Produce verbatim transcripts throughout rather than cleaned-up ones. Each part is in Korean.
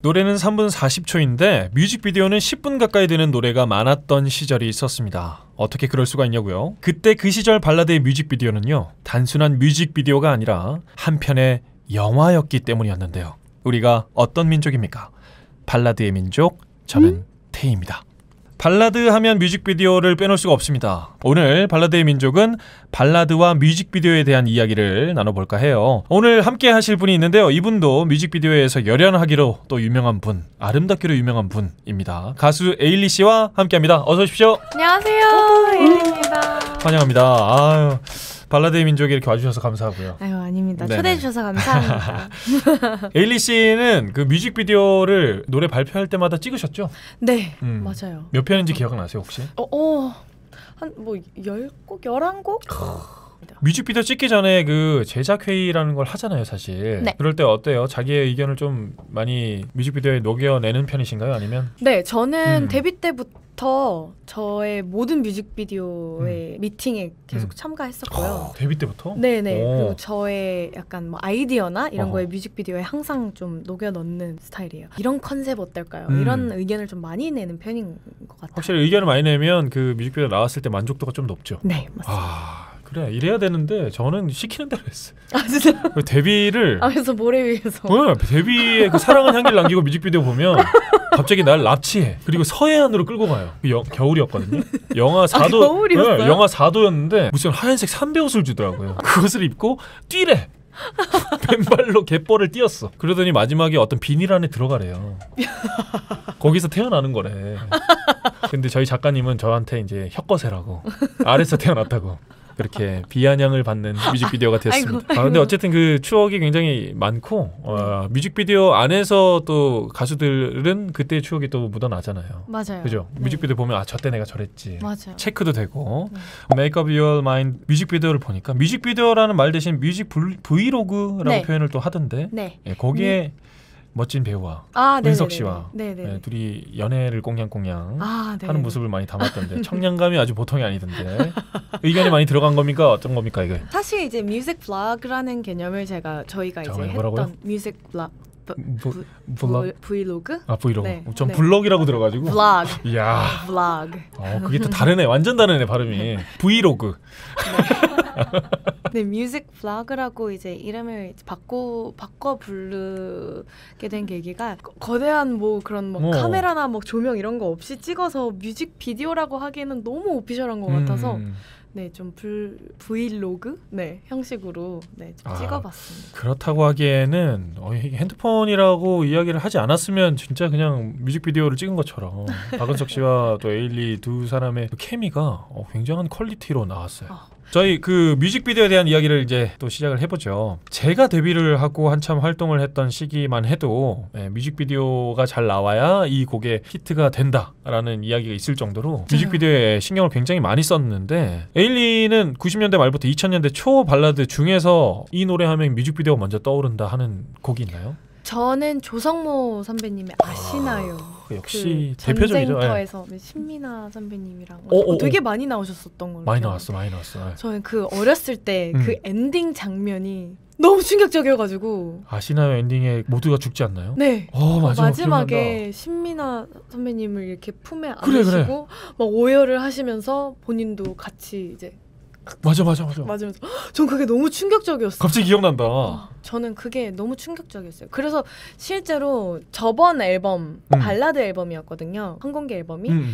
노래는 삼 분 사십 초인데 뮤직비디오는 십 분 가까이 되는 노래가 많았던 시절이 있었습니다. 어떻게 그럴 수가 있냐고요? 그때 그 시절 발라드의 뮤직비디오는요, 단순한 뮤직비디오가 아니라 한편의 영화였기 때문이었는데요. 우리가 어떤 민족입니까? 발라드의 민족, 저는 음? 태희입니다. 발라드 하면 뮤직비디오를 빼놓을 수가 없습니다. 오늘 발라드의 민족은 발라드와 뮤직비디오에 대한 이야기를 나눠볼까 해요. 오늘 함께 하실 분이 있는데요. 이분도 뮤직비디오에서 열연하기로 또 유명한 분, 아름답기로 유명한 분입니다. 가수 에일리 씨와 함께합니다. 어서 오십시오. 안녕하세요. 에일리입니다. 환영합니다. 아유, 발라드의 민족에 이렇게 와주셔서 감사하고요. 아유, 아닙니다. 네네. 초대해 주셔서 감사합니다. 에일리 씨는 그 뮤직비디오를 노래 발표할 때마다 찍으셨죠? 네, 음. 맞아요. 몇 편인지 기억나세요 혹시? 어, 어 한 뭐 열 곡, 열한 곡? 뮤직비디오 찍기 전에 그 제작 회의라는 걸 하잖아요, 사실. 네. 그럴 때 어때요? 자기의 의견을 좀 많이 뮤직비디오에 녹여내는 편이신가요, 아니면? 네, 저는 음. 데뷔 때부터 저의 모든 뮤직비디오의 음. 미팅에 계속 음. 참가했었고요. 어, 데뷔 때부터? 네네. 오. 그리고 저의 약간 뭐 아이디어나 이런 어허. 거에 뮤직비디오에 항상 좀 녹여 넣는 스타일이에요. 이런 컨셉 어떨까요? 음. 이런 의견을 좀 많이 내는 편인 것 같아요. 확실히 의견을 많이 내면 그 뮤직비디오 나왔을 때 만족도가 좀 높죠? 네, 맞습니다. 아. 그래, 이래야 되는데 저는 시키는 대로 했어요. 아, 진짜? 데뷔를 아, 그래서 모래 위에서 네, 데뷔에 그 사랑은 향기를 남기고 뮤직비디오 보면 갑자기 날 납치해. 그리고 서해안으로 끌고 가요. 여, 겨울이었거든요. 영하 사 도. 아, 겨울이었어요? 네, 영하 사 도였는데 무슨 하얀색 삼배 옷을 주더라고요. 그것을 입고 뛰래. 맨발로 갯벌을 뛰었어. 그러더니 마지막에 어떤 비닐 안에 들어가래요. 거기서 태어나는 거래. 근데 저희 작가님은 저한테 이제 혁거세라고, 아래서 태어났다고 그렇게 비아냥을 받는 뮤직비디오가 됐습니다. 아이고, 아이고. 아, 근데 어쨌든 그 추억이 굉장히 많고 어, 뮤직비디오 안에서 또 가수들은 그때의 추억이 또 묻어나잖아요. 맞아요. 그죠? 네. 뮤직비디오 보면 아, 저때 내가 저랬지. 맞아요. 체크도 되고. 네. Make Up Your Mind 뮤직비디오를 보니까 뮤직비디오라는 말 대신 뮤직 브이로그라고 네. 표현을 또 하던데 네. 예, 거기에 음. 멋진 배우와 아, 은석 씨와 네, 둘이 연애를 꽁냥꽁냥 아, 하는 모습을 많이 담았던데 청량감이 아주 보통이 아니던데 의견이 많이 들어간 겁니까? 어떤 겁니까 이게? 사실 이제 뮤직 블로그라는 개념을 제가 저희가 이제 뭐라고요? 했던 뮤직 블로그 부, 블로그? 브이로그? 아 브이로그. 네. 전 네. 블럭이라고 들어가지고. 블로그. 이야. 블로그. 어, 그게 또 다르네. 완전 다르네 발음이. 브이로그. 네, 뮤직 블로그라고 이제 이름을 바꿔 바꿔 부르게 된 계기가 거대한 뭐 그런 뭐 어. 카메라나 뭐 조명 이런 거 없이 찍어서 뮤직 비디오라고 하기에는 너무 오피셜한 것 같아서. 음. 네, 좀 불, 브이로그 네, 형식으로 네, 좀 아, 찍어봤습니다. 그렇다고 하기에는 어, 핸드폰이라고 이야기를 하지 않았으면 진짜 그냥 뮤직비디오를 찍은 것처럼 박은석 씨와 또 에일리 두 사람의 그 케미가 어, 굉장한 퀄리티로 나왔어요. 아. 저희 그 뮤직비디오에 대한 이야기를 이제 또 시작을 해보죠. 제가 데뷔를 하고 한참 활동을 했던 시기만 해도 예, 뮤직비디오가 잘 나와야 이 곡의 히트가 된다라는 이야기가 있을 정도로 뮤직비디오에 신경을 굉장히 많이 썼는데 에일리는 구십 년대 말부터 이천 년대 초 발라드 중에서 이 노래 하면 뮤직비디오가 먼저 떠오른다 하는 곡이 있나요? 저는 조성모 선배님의 아시나요? 아, 역시 그 대표적이죠. 전쟁터에서 네. 신민아 선배님이랑 어, 어, 되게 어. 많이 나오셨었던 걸로 많이 나왔어, 많이 나왔어. 네. 저는 그 어렸을 때 그 음. 엔딩 장면이 너무 충격적이어가지고. 아시나요? 엔딩에 모두가 죽지 않나요? 네. 어, 마지막 마지막에 기억난다. 신민아 선배님을 이렇게 품에 그래, 안으시고 그래. 막 오열을 하시면서 본인도 같이 이제. 맞아 맞아 맞아. 맞으면서 전 그게 너무 충격적이었어요. 갑자기 기억난다. 어, 저는 그게 너무 충격적이었어요. 그래서 실제로 저번 앨범 음. 발라드 앨범이었거든요. 항공기 앨범이 음.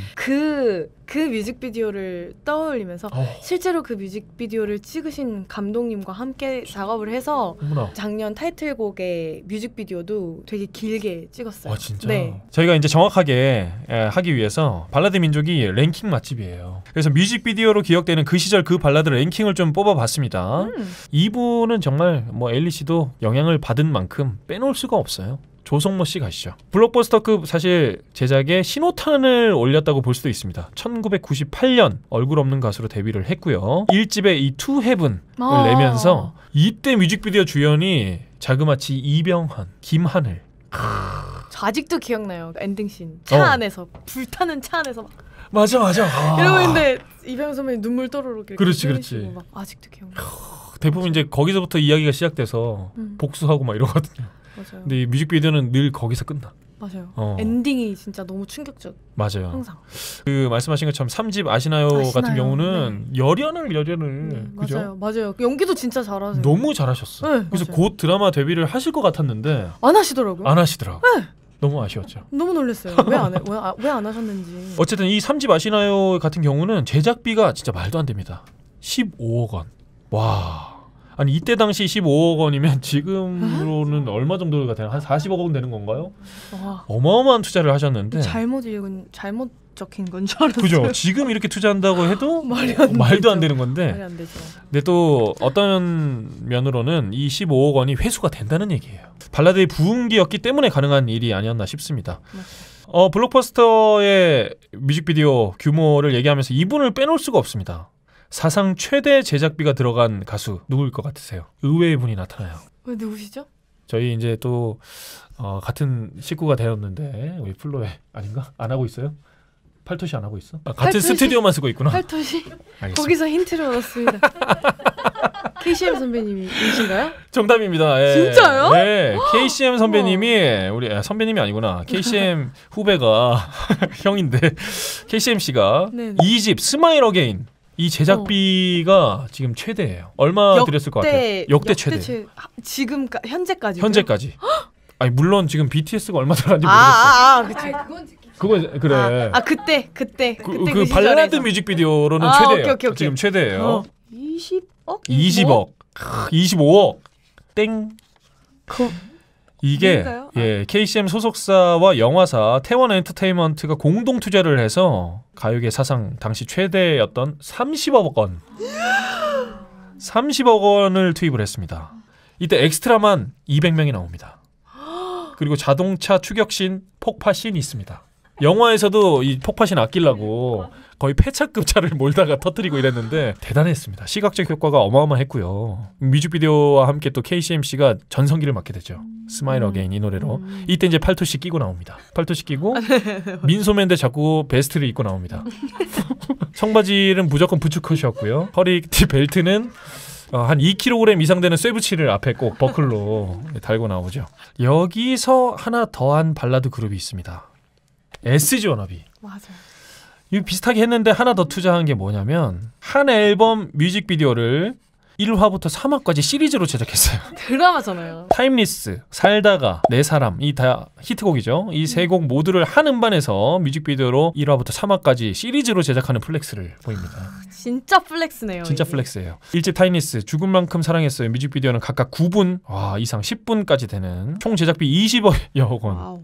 그, 그 뮤직비디오를 떠올리면서 어. 실제로 그 뮤직비디오를 찍으신 감독님과 함께 작업을 해서 어머나. 작년 타이틀곡의 뮤직비디오도 되게 길게 찍었어요. 아 진짜? 네. 저희가 이제 정확하게 에, 하기 위해서 발라드 민족이 랭킹 맛집이에요. 그래서 뮤직비디오로 기억되는 그 시절 그 발라드 랭킹을 좀 뽑아봤습니다. 음. 이분은 정말 뭐 에일리 씨도 영향을 받은 만큼 빼놓을 수가 없어요. 조성모 씨 가시죠. 블록버스터급 사실 제작에 신호탄을 올렸다고 볼 수도 있습니다. 천구백구십팔 년 얼굴 없는 가수로 데뷔를 했고요. 일 집에 이 투 헤븐을 아. 내면서 이때 뮤직비디오 주연이 자그마치 이병헌, 김하늘. 저 아직도 기억나요. 엔딩씬 차 어. 안에서 불타는 차 안에서 막 맞아 맞아. 아. 이러고 있는데 이병헌 선배님 눈물 또르르 이렇게 그렇지, 흘리시고 그렇지. 막 아직도 기억나. 대부분 이제 거기서부터 이야기가 시작돼서 음. 복수하고 막 이러거든요. 맞아요. 근데 이 뮤직비디오는 늘 거기서 끝나. 맞아요. 어. 엔딩이 진짜 너무 충격적. 맞아요. 항상. 그 말씀하신 것처럼 삼 집 아시나요, 아시나요? 같은 경우는 네. 열연을 열연을 네, 그죠? 맞아요, 맞아요. 연기도 진짜 잘하세요. 너무 잘하셨어. 네, 그래서 맞아요. 곧 드라마 데뷔를 하실 것 같았는데 안 하시더라고요. 안 하시더라고. 네. 너무 아쉬웠죠. 너무 놀랐어요. 왜 안 해? 왜 안 하셨는지. 어쨌든 이 삼 집 아시나요 같은 경우는 제작비가 진짜 말도 안 됩니다. 십오억 원. 와. 아니 이때 당시 십오억 원이면 지금으로는 얼마 정도가 되나? 한 사십억 원 되는 건가요? 와. 어마어마한 투자를 하셨는데 잘못 읽은 잘못 적힌 건 줄 알았어요. 그죠? 지금 이렇게 투자한다고 해도 말이 안 말도 안 되죠. 되는 건데 말이 안 되죠. 근데 또 어떤 면으로는 이 십오억 원이 회수가 된다는 얘기예요. 발라드의 부흥기였기 때문에 가능한 일이 아니었나 싶습니다. 맞아요. 어, 블록버스터의 뮤직비디오 규모를 얘기하면서 이분을 빼놓을 수가 없습니다. 사상 최대 제작비가 들어간 가수 누구일 것 같으세요? 의외의 분이 나타나요. 왜 누구시죠? 저희 이제 또 어, 같은 식구가 되었는데 우리 플로에 아닌가? 안 하고 있어요? 팔토시 안 하고 있어? 아, 같은 팔토시? 스튜디오만 쓰고 있구나. 팔토시? 알겠습니다. 거기서 힌트를 얻었습니다. 케이씨엠 선배님이신가요? 정답입니다. 예. 진짜요? 네, 케이씨엠 선배님이 우리 아, 선배님이 아니구나. 케이씨엠 후배가 형인데 케이씨엠 씨가 네네. 이 집 스마일 어게인 이 제작비가 지금 최대예요. 얼마 들였을 것 같아요? 역대, 최대. 최, 지금 현재까지. 현재까지. 아니 물론 지금 비티에스가 얼마 들어간지 아, 모르겠어. 아, 아, 그치. 그건 지키- 그거 그래. 아, 아 그때 그때 그, 그때 그 그 발라드 시절에서. 뮤직비디오로는 아, 최대예요. 오케이, 오케이, 오케이. 지금 최대예요. 어. 이십억? 이십억, 이십오억, 땡. 그 이게 그런가요? 예, 케이씨엠 소속사와 영화사 태원 엔터테인먼트가 공동 투자를 해서 가요계 사상 당시 최대였던 삼십억 원. 삼십억 원을 투입을 했습니다. 이때 엑스트라만 이백 명이 나옵니다. 그리고 자동차 추격신, 폭파신이 있습니다. 영화에서도 이 폭파신 아끼려고 거의 폐차급 차를 몰다가 터뜨리고 이랬는데 대단했습니다. 시각적 효과가 어마어마했고요. 뮤직비디오와 함께 또 케이씨엠씨가 전성기를 맞게 되죠. 스마일 어게인 이 노래로. 음. 이때 이제 팔토시 끼고 나옵니다. 팔토시 끼고 민소매인데 자꾸 베스트를 입고 나옵니다. 청바지는 무조건 부츠컷이었고요. 허리띠 벨트는 어, 한 이 킬로그램 이상 되는 쇠붙이를 앞에 꼭 버클로 달고 나오죠. 여기서 하나 더한 발라드 그룹이 있습니다. 에스지 워너비. 맞아요. 이거 비슷하게 했는데 하나 더 투자한 게 뭐냐면 한 앨범 뮤직비디오를 일 화부터 삼 화까지 시리즈로 제작했어요. 드라마잖아요. 타임리스, 살다가, 내 사람 이 다 히트곡이죠. 이 세 곡 모두를 한 음반에서 뮤직비디오로 일 화부터 삼 화까지 시리즈로 제작하는 플렉스를 보입니다. 진짜 플렉스네요. 진짜 이게. 플렉스예요. 일 집 타임리스, 죽은 만큼 사랑했어요. 뮤직비디오는 각각 구 분 와, 이상 십 분까지 되는 총 제작비 이십억여 원. 와우.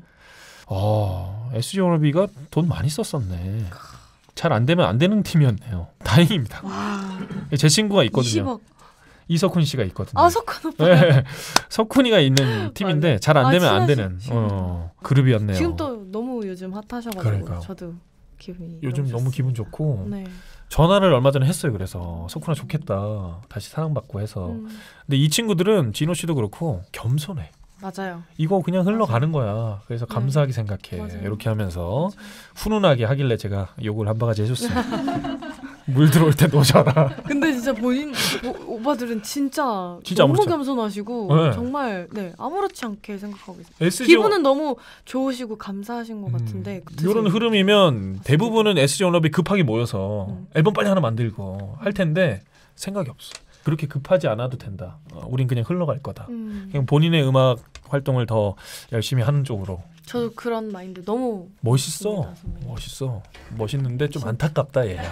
어, 에스지 워너비가 돈 많이 썼었네. 잘 안 되면 안 되는 팀이었네요. 다행입니다. 와. 제 친구가 있거든요. 이십억. 이석훈 씨가 있거든요. 아 석훈 오빠. 네. 석훈이가 있는 팀인데 잘 안 아, 되면 안 친하시- 되는 친하다. 어, 그룹이었네요. 지금 또 너무 요즘 핫하셔가지고 그러니까요. 저도 기분이 요즘 너무 너무 좋습니다. 기분 좋고 네. 전화를 얼마 전에 했어요. 그래서 석훈아 좋겠다. 다시 사랑받고 해서. 음, 근데 이 친구들은 진호 씨도 그렇고 겸손해. 맞아요. 이거 그냥 흘러가는 거야. 그래서 감사하게 생각해. 맞아요. 이렇게 하면서 맞아요. 훈훈하게 하길래 제가 욕을 한 바가지 해줬습니다. 물 들어올 때 놓아라. 근데 진짜 본인 오, 오빠들은 진짜, 진짜 너무 아무렇지 않- 겸손하시고 네. 정말 네 아무렇지 않게 생각하고 있어요. 에스지 기분은 너무 좋으시고 감사하신 것 같은데 그 이런 드세요. 흐름이면 대부분은 에스지 워너비 급하게 모여서 음. 앨범 빨리 하나 만들고 할 텐데 생각이 없어. 그렇게 급하지 않아도 된다. 어, 우린 그냥 흘러갈 거다. 음, 그냥 본인의 음악 활동을 더 열심히 하는 쪽으로. 저도 그런 마인드 너무 멋있어. 맞습니다, 선배님. 멋있어. 멋있는데 좀 안타깝다 얘야.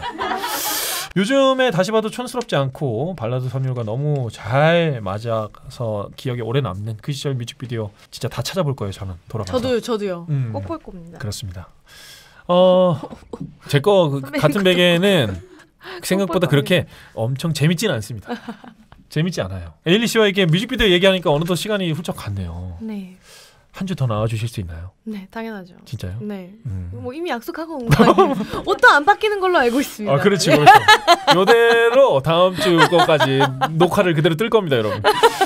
요즘에 다시 봐도 촌스럽지 않고 발라드 선율과 너무 잘 맞아서 기억에 오래 남는 그 시절 뮤직비디오 진짜 다 찾아볼 거예요. 저는 돌아가서. 저도요 저도요 음. 꼭 볼 겁니다. 그렇습니다. 어, 제거 그 선배님 같은 베개는 생각보다 볼 그렇게 엄청 재밌진 않습니다. 재밌지 않아요. 에일리 씨와 이게 뮤직비디오 얘기하니까 어느덧 시간이 훌쩍 갔네요. 네, 한 주 더 나와주실 수 있나요? 네 당연하죠. 진짜요? 네, 음. 뭐 이미 약속하고 온 거 아니에요. 옷도 안 바뀌는 걸로 알고 있습니다. 아 그렇지 그렇죠. 이대로 다음 주 거까지 녹화를 그대로 뜰 겁니다, 여러분.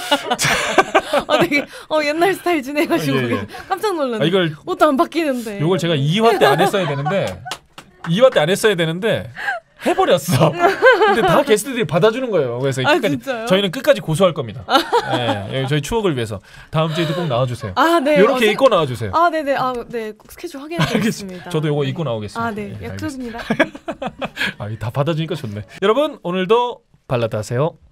아, 되게 어, 옛날 스타일 진행하시고 아, 예, 예. 깜짝 놀랐네. 아, 이걸 옷도 안 바뀌는데. 이걸 제가 이 화 때 안 했어야 되는데 이 화 때 안 했어야 되는데 해버렸어. 근데 다 게스트들이 받아주는 거예요. 그래서 아, 끝까지, 진짜요? 저희는 끝까지 고수할 겁니다. 네, 저희 추억을 위해서 다음 주에도 꼭 나와주세요. 아, 네. 이렇게 어, 입고 나와주세요. 아, 네네. 아, 네. 꼭 스케줄 확인해드리겠습니다. 저도 이거 네. 입고 나오겠습니다. 아, 네. 네, 약속입니다. 아, 다 받아주니까 좋네. 여러분 오늘도 발라드 하세요.